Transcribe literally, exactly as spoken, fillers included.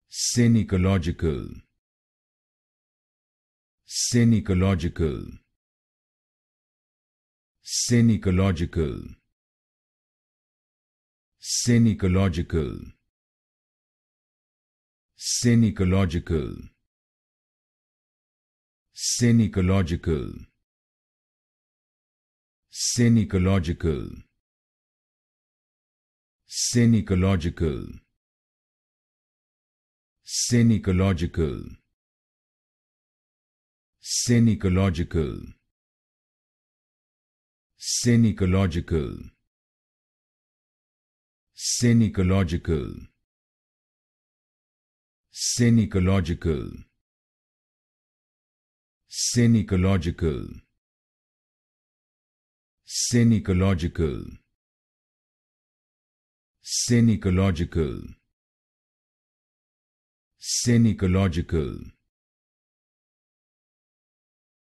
Synecological, Synecological, Synecological, Synecological, Synecological, Synecological, Synecological, Synecological, Synecological, Synecological, Synecological, Synecological, Synecological, Synecological, Synecological, Synecological, Synecological,